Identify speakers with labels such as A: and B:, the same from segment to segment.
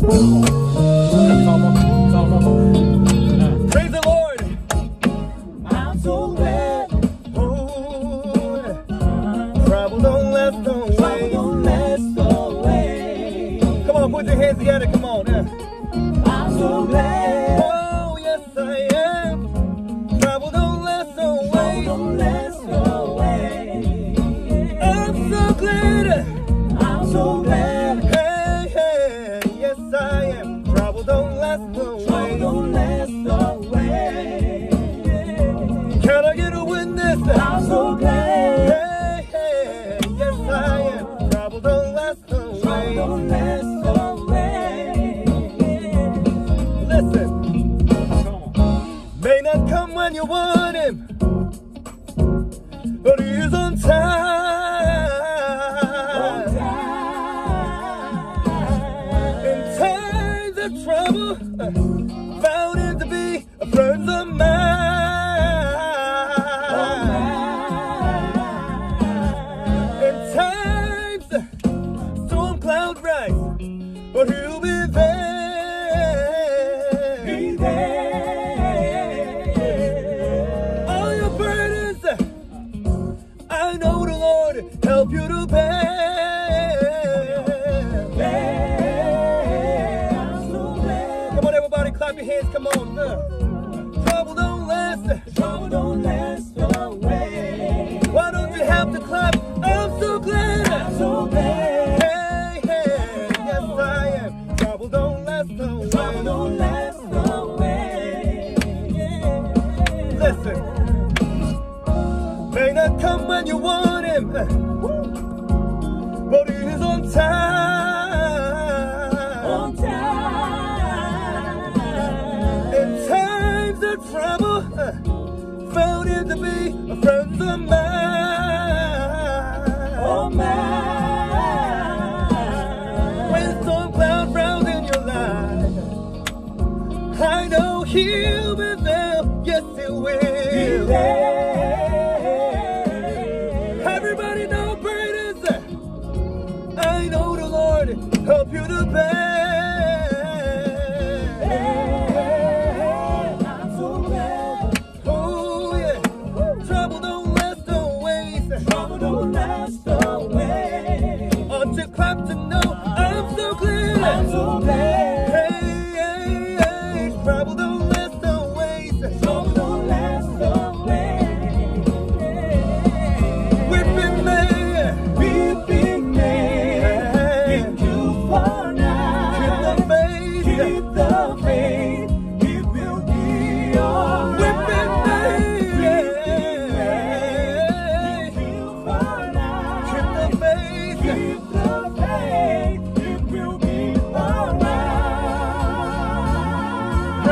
A: Praise the Lord. I'm so glad. Oh, trouble don't last away. Trouble don't last away. Come on, put your hands together. Come on. I'm so glad. Oh, yes, I am. Trouble don't last away. Trouble don't last away. I'm so glad. I'm so glad. Hey, hey, yes, I am. Trouble don't last away. Trouble don't last away. Can I get a witness? I'm so glad. Hey, hey, yes, I am. Trouble don't last away. Trouble don't last away. Listen. May not come when you want him, but he is on time. On time. In times of trouble, found him to be a friend of mine. In times, storm cloud rise, but he'll be there. Be there. All your burdens, I know the Lord help you to bear. Come on, everybody, clap your hands. Come on. Trouble don't last. Trouble don't last away. Why don't you have to clap? I'm so glad. I'm so glad. Hey, hey, yes I am. Trouble don't last away. Trouble don't last away. Listen. May not come when you want him, but he is on time. On time. In times of trouble, found him to be a friend of mine. Oh, mine. When storm clouds round in your life, I know he'll be there. Yes, he will. Be there. Everybody know burdens. I know the Lord help you to bear. I'm so glad. Oh yeah. Trouble don't last always. Trouble don't last away. Ought to clap to know I'm so glad. I'm so glad. Hey, hey, hey. Trouble don't last always. Trouble don't last away. We've been made. We've been made. Been too far now. Keep the faith. Keep the faith. It will be alright. We've been made. Been too far now. Keep the faith. Keep the faith. It will be alright.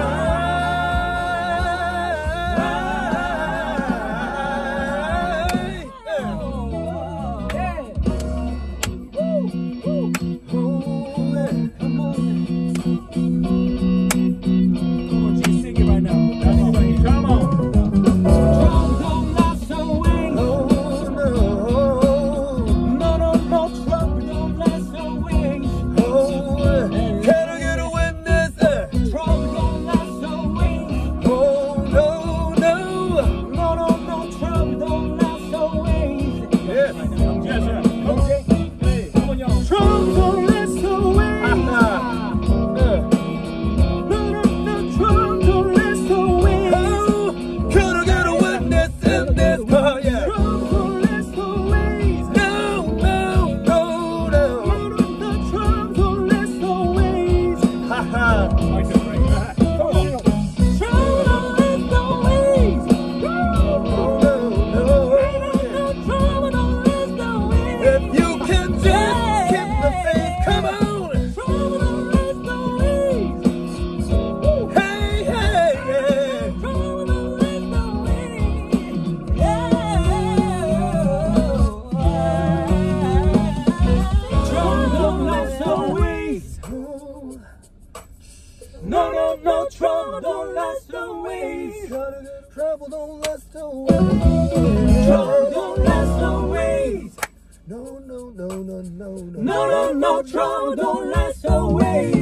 A: No trouble don't last always. Trouble don't last always. Trouble don't last always. No, trouble don't last always.